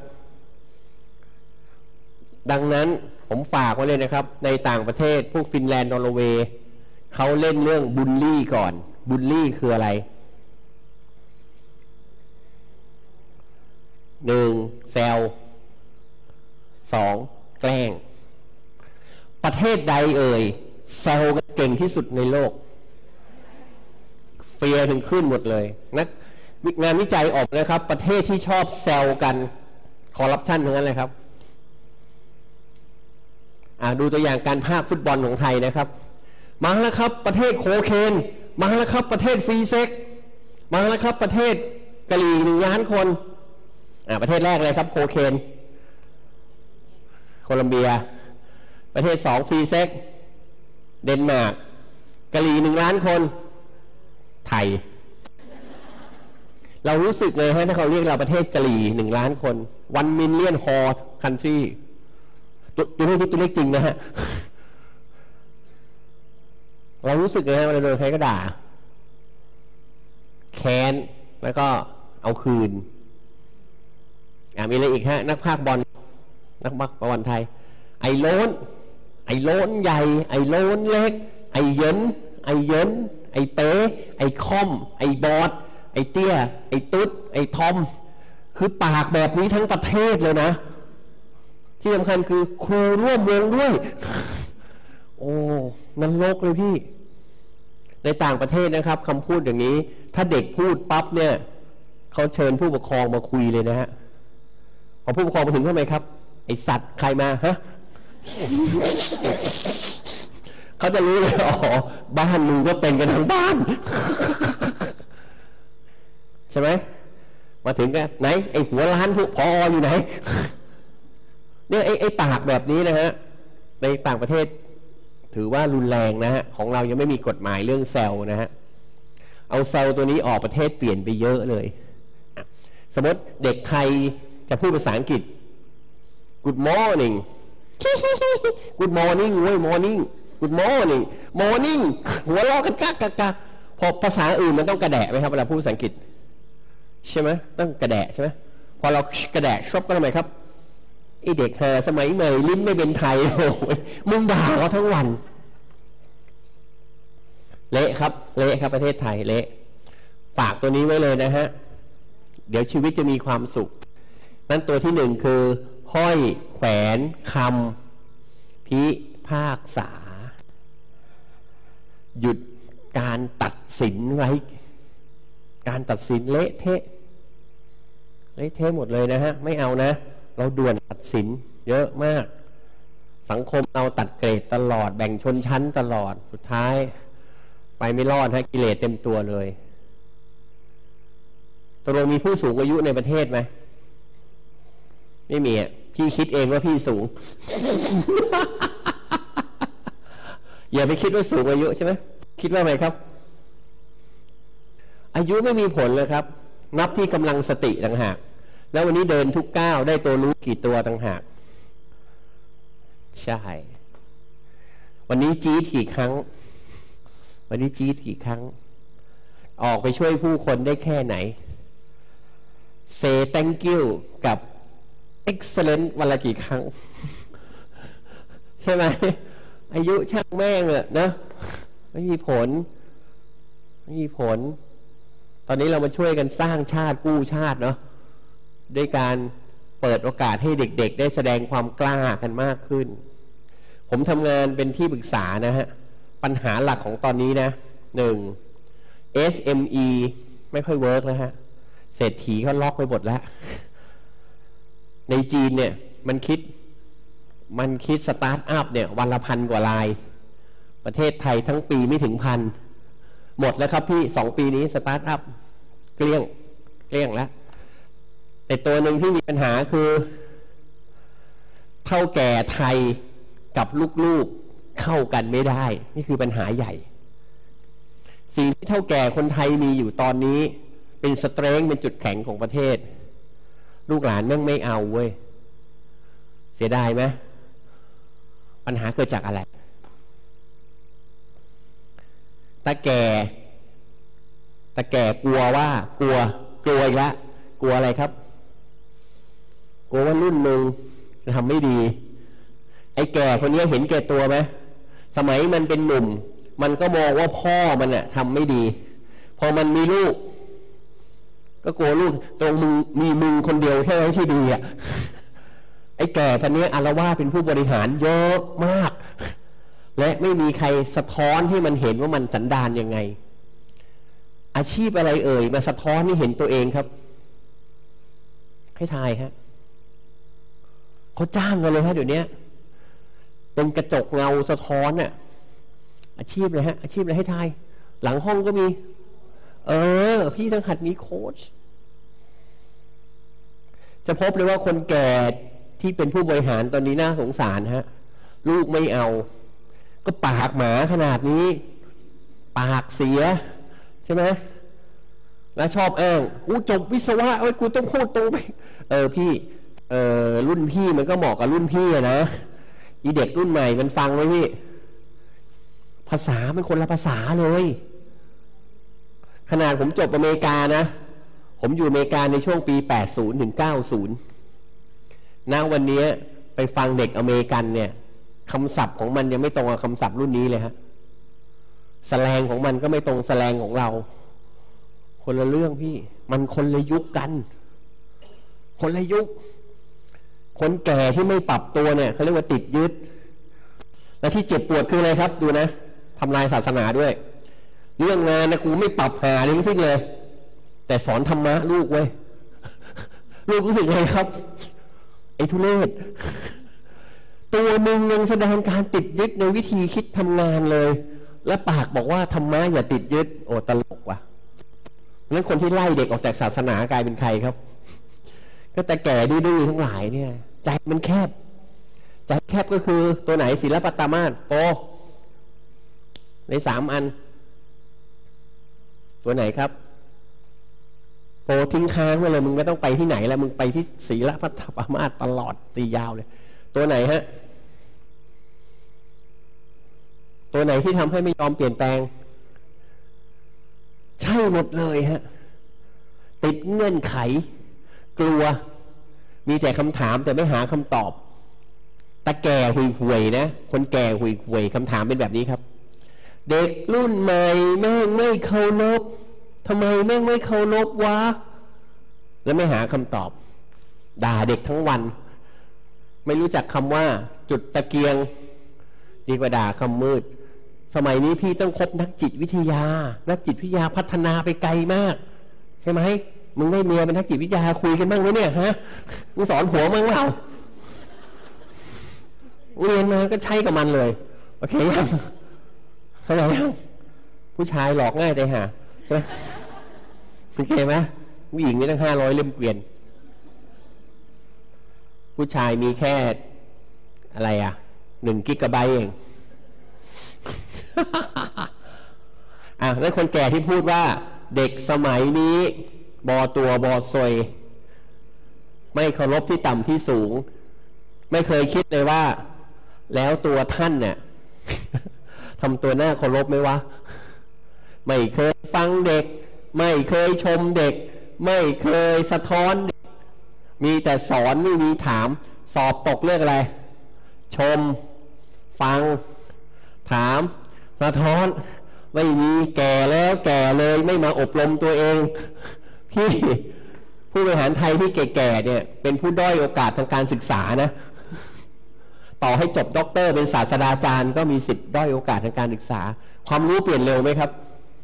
ดังนั้นผมฝากไว้เลยนะครับในต่างประเทศพวกฟินแลนด์นอร์เวย์เขาเล่นเรื่องบูลลี่ก่อนบูลลี่คืออะไรหนึ่งแซวสองแกล้งประเทศใดเอ่ยแซวกันเก่งที่สุดในโลกเฟียร์ถึงขึ้นหมดเลยนักงานวิจัยออกเลยครับประเทศที่ชอบแซวกันคอร์รัปชันทั้งนั้นเลยครับดูตัวอย่างการภาคฟุตบอลของไทยนะครับมาแล้วครับประเทศโคเคนมาแล้วครับประเทศฟรีเซ็กมาแล้วครับประเทศกะหรี่หนึ่งล้านคนประเทศแรกเลยครับโคเคนโคลัมเบียประเทศสองฟรีเซ็กเดนมาร์กกะหรี่หนึ่งล้านคนไทยเรารู้สึกเลยฮะถ้าเขาเรียกเราประเทศกะหรี่หนึ่งล้านคน one million horse country ตัวเลขตัวเลขจริงนะฮะเรารู้สึกเลยฮะเวลาโดนใครก็ด่าแค้นแล้วก็เอาคืนอ่ามีอะไรอีกฮะนักพากย์บอลนักพากย์บอลไทยไอ้โล้นไอ้โล้นใหญ่ไอ้โล้นเล็กไอ้เยินไอ้เยินไอ้เป๊ะไอ้คอมไอ้บอสไอ้เตี้ยไอ้ตุ๊ดไอ้ทอมคือปากแบบนี้ทั้งประเทศเลยนะที่สำคัญคือครูร่วมวงด้วยโอ้นั่นโลกเลยพี่ในต่างประเทศนะครับคำพูดอย่างนี้ถ้าเด็กพูดปั๊บเนี่ยเขาเชิญผู้ปกครองมาคุยเลยนะฮะพอผู้ปกครองมาถึงทำไมครับไอสัตว์ใครมาฮะ เขาจะรู้เลยอ๋อบ้านมึงก็เป็นกันทั้งบ้าน ใช่ไหมมาถึงกันไหนไอหัวร้านพวกพออยู่ไหน เนี่ยไอไอปากแบบนี้นะฮะในต่างประเทศถือว่ารุนแรงนะฮะของเรายังไม่มีกฎหมายเรื่องเซลล์นะฮะเอาเซลล์ตัวนี้ออกประเทศเปลี่ยนไปเยอะเลยสมมติเด็กไทยจะพูดภาษาอังกฤษ Good morning Good morning เว้ย morning Good morning morning หัวเราะกันกักกักกักพอภาษาอื่นมันต้องกระแดะไหมครับเวลาพูดภาษาอังกฤษใช่ไหมต้องกระแดะใช่ไหมพอเรากระแดะชอบก็ทำไมครับไอเด็กเธอสมัยใหม่ลิ้นไม่เป็นไทยโอ้ยมึงด่าเขาทั้งวันเละครับเละครับประเทศไทยเละฝากตัวนี้ไว้เลยนะฮะเดี๋ยวชีวิตจะมีความสุขนั่นตัวที่หนึ่งคือห้อยแขวนคำพิพากษาหยุดการตัดสินไว้การตัดสินเละเทะเละเทะหมดเลยนะฮะไม่เอานะเราด่วนตัดสินเยอะมากสังคมเราตัดเกรดตลอดแบ่งชนชั้นตลอดสุดท้ายไปไม่รอดฮะกิเลสเต็มตัวเลยตกลงมีผู้สูงอายุในประเทศไหมไม่มีอ่ะพี่คิดเองว่าพี่สูง อย่าไปคิดว่าสูงอายุใช่ไหมคิดว่าไงครับอายุไม่มีผลเลยครับนับที่กำลังสติต่างหากแล้ววันนี้เดินทุกก้าวได้ตัวรู้กี่ตัวต่างหากใช่วันนี้จี๊ดกี่ครั้งวันนี้จี๊ดกี่ครั้งออกไปช่วยผู้คนได้แค่ไหน say thank you กับ excellent วันละกี่ครั้ง ใช่ไหมอายุช่างแม่งอะนะไม่มีผลไม่มีผลตอนนี้เรามาช่วยกันสร้างชาติกู้ชาติเนาะด้วยการเปิดโอกาสให้เด็กๆได้แสดงความกล้ากันมากขึ้นผมทำงานเป็นที่ปรึกษานะฮะปัญหาหลักของตอนนี้นะหนึ่ง เอส เอ็ม อี ไม่ค่อยเวิร์กแล้วฮะเศรษฐีเขาล็อกไปหมดแล้วในจีนเนี่ยมันคิดมันคิดสตาร์ทอัพเนี่ยวันละพันกว่ารายประเทศไทยทั้งปีไม่ถึงพันหมดแล้วครับพี่สองปีนี้สตาร์ทอัพเกลี้ยงเกลี้ยงแล้วแต่ตัวหนึ่งที่มีปัญหาคือเท่าแก่ไทยกับลูกๆเข้ากันไม่ได้นี่คือปัญหาใหญ่สิ่งที่เท่าแก่คนไทยมีอยู่ตอนนี้เป็นสเตรนท์เป็นจุดแข็งของประเทศลูกหลานแม่งไม่เอาเว้ยเสียดายไหมปัญหาเกิดจากอะไรตาแก่ตาแก่กลัวว่ากลัวกลัวอีกแล้วกลัวอะไรครับกลัวว่ารุ่นหนึ่งจะทำไม่ดีไอ้แก่คนนี้เห็นแก่ตัวไหมสมัยมันเป็นหนุ่มมันก็มองว่าพ่อมันน่ะทำไม่ดีพอมันมีลูกก็กลัวลูกตรงมึงมีมึงคนเดียวแค่ไหนที่ดีอ่ะไอ้แก่คนนี้อาละวาดเป็นผู้บริหารเยอะมากและไม่มีใครสะท้อนให้มันเห็นว่ามันสันดานยังไงอาชีพอะไรเอ่ยมาสะท้อนให้เห็นตัวเองครับให้ทายฮะเขาจ้างกันเลยฮะเดี๋ยวนี้เป็นกระจกเงาสะท้อนน่ะอาชีพเลยฮะอาชีพอะไรให้ทายหลังห้องก็มีเออพี่ต้องหัดมีโค้ชจะพบเลยว่าคนแก่ที่เป็นผู้บริหารตอนนี้น่าสงสารฮะลูกไม่เอาก็ปากหมาขนาดนี้ปากเสียใช่ไหมแล้วชอบอ้างกูจบวิศวะเอ้ยกูต้องพูดตรงไปเออพี่เออรุ่นพี่มันก็เหมาะกับรุ่นพี่นะอีเด็กรุ่นใหม่มันฟังไหมพี่ภาษามันคนละภาษาเลยขนาดผมจบอเมริกานะผมอยู่อเมริกาในช่วงปีแปดสิบถึงเก้าสิบณวันนี้ไปฟังเด็กอเมริกันเนี่ยคำศัพท์ของมันยังไม่ตรงกับคำศัพท์รุ่นนี้เลยฮะแสลงของมันก็ไม่ตรงแสลงของเราคนละเรื่องพี่มันคนละยุคกันคนละยุคคนแก่ที่ไม่ปรับตัวเนี่ยเขาเรียกว่าติดยึดและที่เจ็บปวดคืออะไรครับดูนะทำลายศาสนาด้วยเรื่องงานนะกูไม่ปรับหาเลยทั้งสิ้นเลยแต่สอนธรรมะลูกเว้ยลูกรู้สึกไงครับไอ้ทุเรศตัวมึงยังแสดงการติดยึดในวิธีคิดทำงานเลยและปากบอกว่าธรรมะอย่าติดยึดโอ้ตลกว่ะนั้นคนที่ไล่เด็กออกจากศาสนากลายเป็นใครครับก็แต่แก่ดื้อๆทั้งหลายเนี่ยใจมันแคบใจแคบก็คือตัวไหนศีลปตมาสโปในสามอันตัวไหนครับโปทิ้งค้างไว้เลยมึงไม่ต้องไปที่ไหนแล้วมึงไปที่ศีลปตมาสตลอดตียาวเลยตัวไหนฮะตัวไหนที่ทำให้ไม่ยอมเปลี่ยนแปลงใช่หมดเลยฮะติดเงื่อนไขกลัวมีแต่คำถามแต่ไม่หาคำตอบตาแก่ห่วยๆนะคนแก่ห่วยๆคำถามเป็นแบบนี้ครับเด็กรุ่นใหม่แม่งไม่เคารพทำไมแม่งไม่เคารพวะแล้วไม่หาคำตอบด่าเด็กทั้งวันไม่รู้จักคำว่าจุดตะเกียงดีกว่าด่าคำมืดสมัยนี้พี่ต้องคบนักจิตวิทยานักจิตวิทยาพัฒนาไปไกลมากใช่ไหมมึงได้เมียเป็นนักจิตวิทยาคุยกันบ้างไหมเนี่ยฮะมึงสอนหัวมึงเปล่าเรียนมาก็ใช้กับมันเลยโอเคยังเข้าใจยังผู้ชายหลอกง่ายแต่หาใช่ไหมโอเคไหมผู้หญิงนี่ตั้งห้าร้อยเล่มเกวียนผู้ชายมีแค่อะไรอ่ะหนึ่งกิกะไบต์เองอ่ะแล้วคนแก่ที่พูดว่าเด็กสมัยนี้บอตัวบอซวยไม่เคารพที่ต่ำที่สูงไม่เคยคิดเลยว่าแล้วตัวท่านเนี่ยทำตัวหน้าเคารพไหมวะไม่เคยฟังเด็กไม่เคยชมเด็กไม่เคยสะท้อนมีแต่สอนไม่มีถามสอบตกเรื่องอะไรชมฟังถามสะท้อนไม่มีแก่แล้วแก่เลยไม่มาอบรมตัวเองพี่ผู้บริหารไทยที่แก่ๆเนี่ยเป็นผู้ด้อยโอกาสทางการศึกษานะต่อให้จบด็อกเตอร์เป็นศาสตราจารย์ก็มีสิทธิ์ด้อยโอกาสทางการศึกษาความรู้เปลี่ยนเร็วไหมครับ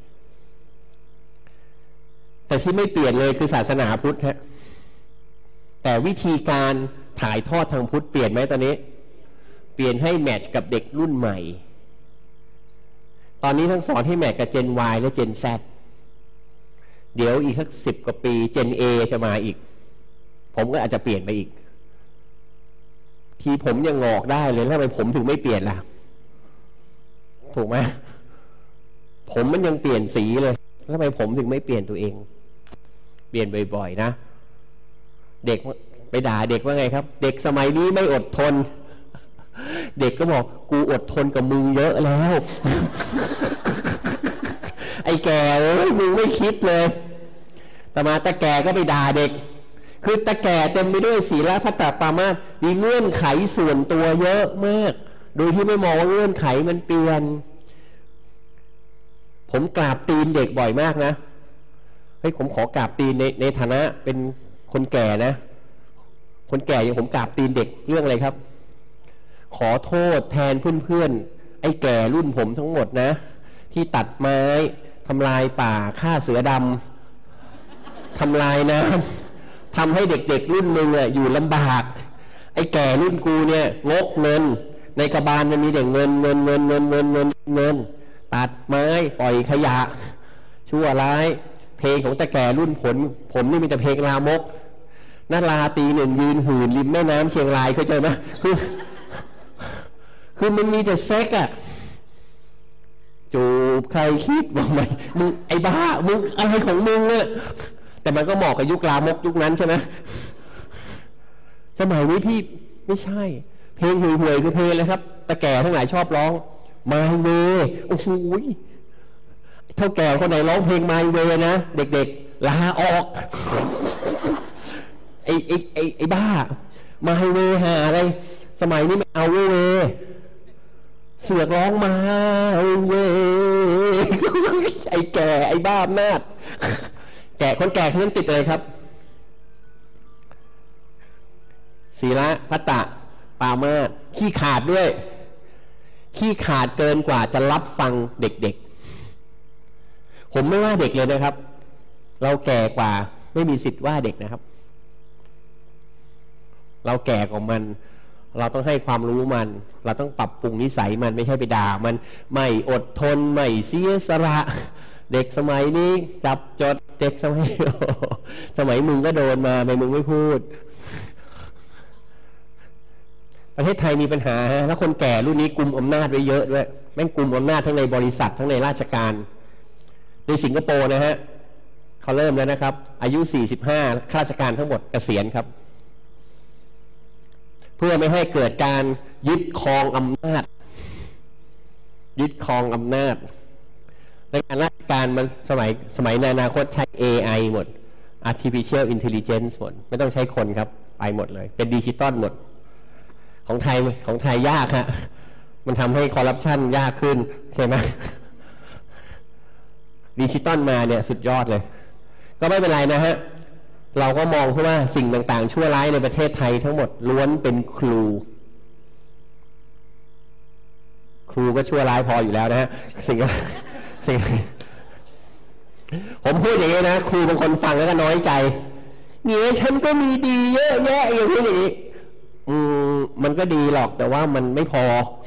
แต่ที่ไม่เปลี่ยนเลยคือศาสนาพุทธฮะแต่วิธีการถ่ายทอดทางพุทธเปลี่ยนไหมตอนนี้เปลี่ยนให้แมทช์กับเด็กรุ่นใหม่ตอนนี้ทั้งสอนให้แมทช์กับ Gen Y และ Gen Z เดี๋ยวอีกสักสิบกว่าปี Gen A จะมาอีกผมก็อาจจะเปลี่ยนไปอีกทีผมยังงอกได้เลยแล้วทำไมผมถึงไม่เปลี่ยนล่ะถูกไหมผมมันยังเปลี่ยนสีเลยแล้วทำไมผมถึงไม่เปลี่ยนตัวเองเปลี่ยนบ่อยๆนะเด็กไปด่าเด็กว่าไงครับเด็กสมัยนี้ไม่อดทนเด็กก็บอกกูอดทนกับมึงเยอะแล้วไอ้แก่เลยมึงไม่คิดเลยแต่มาตาแก่ก็ไปด่าเด็กคือตาแก่เต็มไปด้วยศีลพัตตปามาสมีเงื่อนไขส่วนตัวเยอะมากโดยที่ไม่มองว่าเงื่อนไขมันเปลี่ยนผมกราบตีนเด็กบ่อยมากนะเฮ้ยผมขอกราบตีนในในฐานะเป็นคนแก่นะคนแก่อย่างผมกราบตีนเด็กเรื่องอะไรครับขอโทษแทนเพื่อนๆไอ้แก่รุ่นผมทั้งหมดนะที่ตัดไม้ทำลายป่าฆ่าเสือดำทำลายน้ำทำให้เด็กๆรุ่นมึงอ่ะอยู่ลำบากไอ้แก่รุ่นกูเนี่ยงกเงินในกระบาลมันมีแต่เงินเงินเงินเงินเงินเงินเงินตัดไม้ปล่อยขยะชั่วร้ายเพลงของตาแก่รุ่นผมผมนี่มีแต่เพลงลามกนาราตีหนึ่งยืนหื่นริมแม่น้ำเชียงรายเข้าใจไหมคือคือมันมีแต่เซ็กอะจูบใครคิดบอกมันมึงไอ้บ้ามึงอะไรของมึงเนี่ยแต่มันก็เหมาะกับยุคลามกยุคนั้นใช่ไหมสมัยนี้พี่ไม่ใช่เพลงห่วยๆคือเพลงเลยครับตาแก่ทั้งหลายชอบร้องมาเวโอ้โหเท่าแก่คนไหนร้องเพลงไมเวนะเด็กๆลาออกไอ้ไอ้ไอ้ไอ้บ้ามาไฮเวย์หาอะไรสมัยนี้ไม่เอาเวเสือกร้องมาเวไอ้แก่ไอ้บ้าอำนาจแก่คนแก่เขาเล่นติดเลยครับศีละพัตตะปาเมอร์ขี้ขาดด้วยขี้ขาดเกินกว่าจะรับฟังเด็กๆผมไม่ว่าเด็กเลยนะครับเราแก่กว่าไม่มีสิทธิ์ว่าเด็กนะครับเราแก่กว่ามันเราต้องให้ความรู้มันเราต้องปรับปรุงนิสัยมันไม่ใช่ไปด่ามันไม่อดทนไม่เสียสละเด็กสมัยนี้จับจดเด็กสมัยสมัยมึงก็โดนมาไม่มึงไม่พูดประเทศไทยมีปัญหาแล้วคนแก่รุ่นนี้กุมอำนาจไว้เยอะด้วยแม่งกุมอำนาจทั้งในบริษัททั้งในราชการในสิงคโปร์นะฮะเขาเริ่มแล้วนะครับอายุสี่สิบห้าข้าราชการทั้งหมดเกษียณครับเพื่อไม่ให้เกิดการยึดครองอำนาจยึดครองอำนาจในการราชการมันสมัยสมัยในอนาคตใช้ เอ ไอ หมด artificial intelligence หมดไม่ต้องใช้คนครับไปหมดเลยเป็นดิจิตอลหมดของไทยของไทยยากฮะมันทำให้คอร์รัปชันยากขึ้นใช่ไหมดิจิตอลมาเนี่ยสุดยอดเลยก็ไม่เป็นไรนะฮะเราก็มองเพราะว่าสิ่งต่างๆชั่วร้ายในประเทศไทยทั้งหมดล้วนเป็นครูครูก็ชั่วร้ายพออยู่แล้วนะฮะสิ่งสิ่งผมพูดอย่างนี้นะครูบางคนฟังแล้วก็น้อยใจเนี่ยฉันก็มีดีเยอะแยะอย่างนี้อย่างนี้อืมมันก็ดีหรอกแต่ว่ามันไม่พอ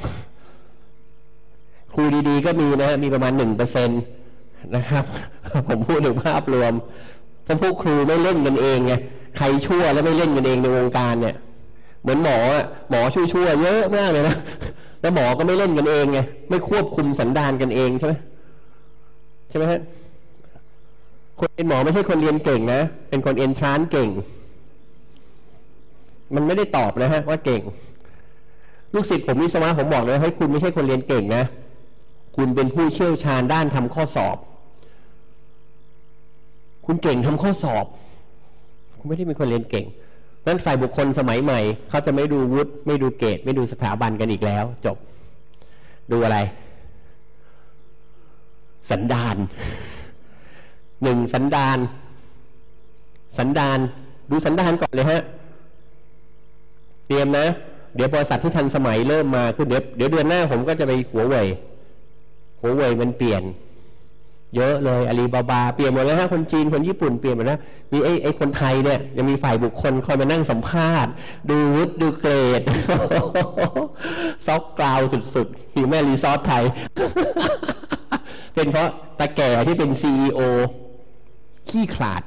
ครูดีๆก็มีนะฮะมีประมาณหนึ่งเปอร์เซ็นต์นะครับผมพูดถึงภาพรวมถ้าพวกครูไม่เล่นกันเองไงใครชั่วแล้วไม่เล่นกันเองในวงการเนี่ยเหมือนหมอหมอชั่วๆเยอะมากเลยนะแล้วหมอก็ไม่เล่นกันเองไงไม่ควบคุมสันดานกันเองใช่ไหมใช่ไหมฮะคนเป็นหมอไม่ใช่คนเรียนเก่งนะเป็นคนเอนทรานซ์เก่งมันไม่ได้ตอบนะฮะว่าเก่งลูกศิษย์ผมวิศวะผมบอกเลยให้คุณไม่ใช่คนเรียนเก่งนะคุณเป็นผู้เชี่ยวชาญด้านทำข้อสอบคุณเก่งทำข้อสอบคุณไม่ได้เป็นคนเรียนเก่งนั้นฝ่ายบุคคลสมัยใหม่เขาจะไม่ดูวุฒิไม่ดูเกรดไม่ดูสถาบันกันอีกแล้วจบดูอะไรสันดานหนึ่งสันดานสันดานดูสันดานก่อนเลยฮะเตรียมนะเดี๋ยวบริษัทที่ทันสมัยเริ่มมาคือเดี๋ยวเดี๋ยวเดือนหน้าผมก็จะไปหัวเว่ยหัวเว่ยมันเปลี่ยนเยอะเลยอาลีบาบาเปลี่ยนหมดแล้วฮะคนจีนคนญี่ปุ่นเปลี่ยนหมดแล้วมีไอ้ไอ้คนไทยเนี่ยยังมีฝ่ายบุคคลคอยมานั่งสัมภาษณ์ดูวุฒิดูเกรดซอกกราวสุดๆฮิวแมนรีซอสไทย เป็นเพราะตาแก่ที่เป็น ซี อี โอ ขี้ขลาด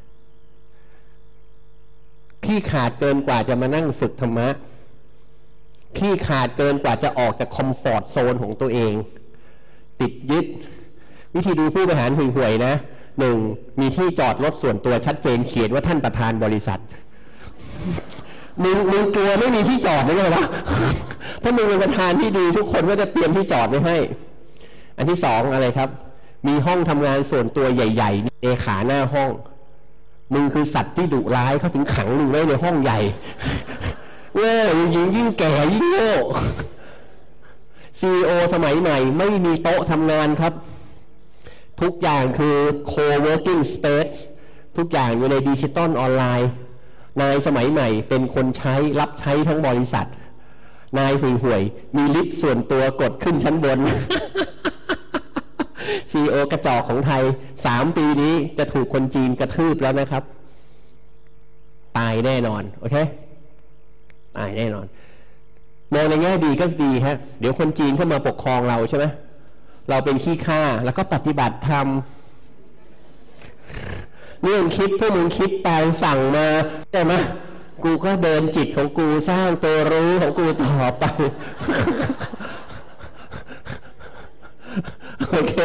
ขี้ขาดเกินกว่าจะมานั่งฝึกธรรมะขี้ขาดเกินกว่าจะออกจากคอมฟอร์ตโซนของตัวเองติดยึดวิธีดูผู้บริหารห่วยๆนะหนึ่งมีที่จอดรถส่วนตัวชัดเจนเขียนว่าท่านประธานบริษัทมึงมึงกลัวไม่มีที่จอดได้ไงวะถ้ามึงเป็นประธานที่ดีทุกคนก็จะเตรียมที่จอดไว้ให้อันที่สองอะไรครับมีห้องทำงานส่วนตัวใหญ่ๆมีเลขาหน้าห้องมึงคือสัตว์ที่ดุร้ายเขาถึงขังมึงไว้ในห้องใหญ่โง่ยิ่งยิ่งแก่ยิ่งโง่ซี อี โอ สมัยใหม่ไม่มีโต๊ะทำงานครับทุกอย่างคือ co-working space ทุกอย่างอยู่ในดิจิตอลออนไลน์นายสมัยใหม่เป็นคนใช้รับใช้ทั้งบริษัทนายห่วยๆมีลิฟต์ส่วนตัวกดขึ้นชั้นบน ซี อี โอ กระจอกของไทยสามปีนี้จะถูกคนจีนกระทืบแล้วนะครับตายแน่นอนโอเคตายแน่นอนมองในแง่ดีก็ดีฮะเดี๋ยวคนจีนเข้ามาปกครองเราใช่ไหมเราเป็นขี้ข้าแล้วก็ปฏิบัติธรรมนี่มึงคิดพวกมึงคิดไปสั่งมาใช่ไหมกูก็เดินจิตของกูสร้างตัวรู้ของกูต่อไปโอเค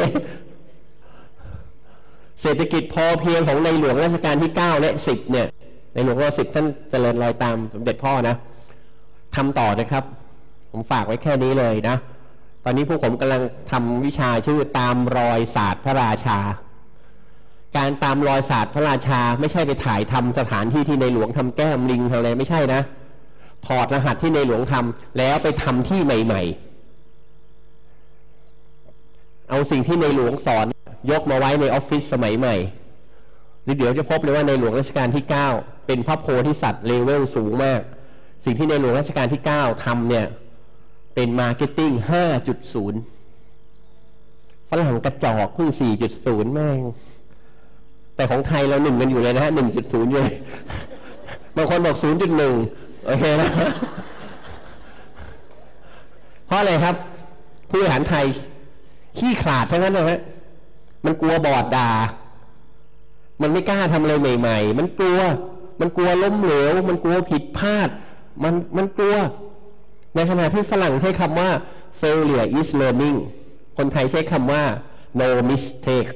เศรษฐกิจพอเพียงของในหลวงรัชกาลที่เก้าและสิบเนี่ยในหลวงรัชกาลที่สิบท่านเจริญรอยตามสมเด็จพ่อนะทำต่อนะครับผมฝากไว้แค่นี้เลยนะตอนนี้พวกผมกำลังทำวิชาชื่อตามรอยศาสตร์พระราชาการตามรอยศาสตร์พระราชาไม่ใช่ไปถ่ายทำสถานที่ที่ในหลวงทำแก้มลิงทำอะไรไม่ใช่นะถอดรหัสที่ในหลวงทำแล้วไปทำที่ใหม่ๆเอาสิ่งที่ในหลวงสอนยกมาไว้ในออฟฟิศสมัยใหม่เดี๋ยวจะพบเลยว่าในหลวงรัชกาลที่เก้าเป็นพระโพธิสัตว์เลเวลสูงมากสิ่งที่ในหลวงรัชกาลที่เก้าทำเนี่ยเป็นมาร์เก็ตติ้ง ห้าจุดศูนย์ ฝรั่งกระจอกเพิ่ง สี่จุดศูนย์ แม่งแต่ของไทยเราหนึ่งกันอยู่เลยนะฮะ หนึ่งจุดศูนย์ อยู่เลยบางคนบอก ศูนย์จุดหนึ่ง โอเคนะเพราะอะไรครับผู้บริหารไทยขี้ขลาดทั้งนั้นนะฮะมันกลัวบอร์ดด่ามันไม่กล้าทำอะไรใหม่ๆมันกลัวมันกลัวล้มเหลวมันกลัวผิดพลาดมันมันกลัวในขณะที่ฝรั่งใช้คำว่า failure is learning คนไทยใช้คำว่า no mistake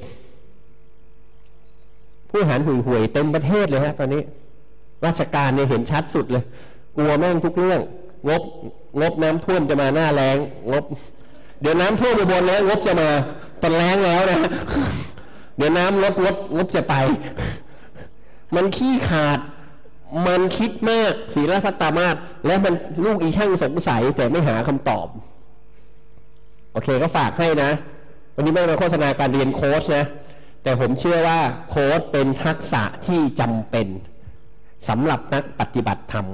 ผู้บริหารห่วยๆเต็มประเทศเลยฮะตอนนี้ราชการเนี่ยเห็นชัดสุดเลยกลัวแม่งทุกเรื่องงบงบน้ำท่วมจะมาหน้าแล้งงบเดี๋ยวน้ำท่วมไปบนแล้วงบจะมาตอนแล้งแล้วนะเดี๋ยวน้ำลดงบงบจะไปมันขี้ขาดมันคิดมากศีลพัตตามาสและมันลูกอีช่างสงสัยแต่ไม่หาคำตอบโอเคก็ฝากให้นะวันนี้ไม่มาโฆษณาการเรียนโค้ชนะแต่ผมเชื่อว่าโค้ชเป็นทักษะที่จำเป็นสำหรับนักปฏิบัติธรรม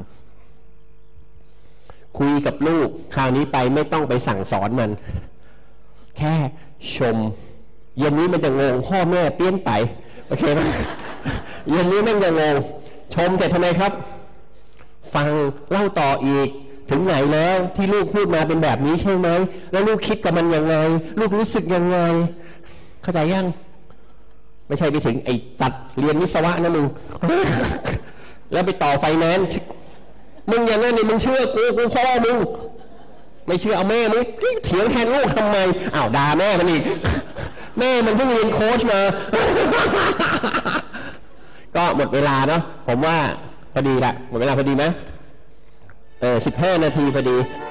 คุยกับลูกคราวนี้ไปไม่ต้องไปสั่งสอนมันแค่ชมเย็นนี้มันจะงงพ่อแม่เปลี่ยนไปโอเคไหมเย็นนี้มันจะงงชมแต่ทำไมครับฟังเล่าต่ออีกถึงไหนแล้วที่ลูกพูดมาเป็นแบบนี้ใช่ไหมแล้วลูกคิดกับมันยังไงลูกรู้สึกยังไงเข้าใจยังไม่ใช่ไปถึงไอ้ตัดเรียนวิศวะนะมึงแล้วไปต่อไฟแนนซ์มึงอย่างนั้นนี่มึงเชื่อกูกูพ่อมึงไม่เชื่อเอาแม่มึงเถียงแทนลูกทำไมอ้าวด่าแม่มันอีกแม่มันเพิ่งเรียนโค้ชมาก็หมดเวลาเนาะผมว่าพอดีละหมดเวลาพอดีไหมเออสิบห้านาทีพอดี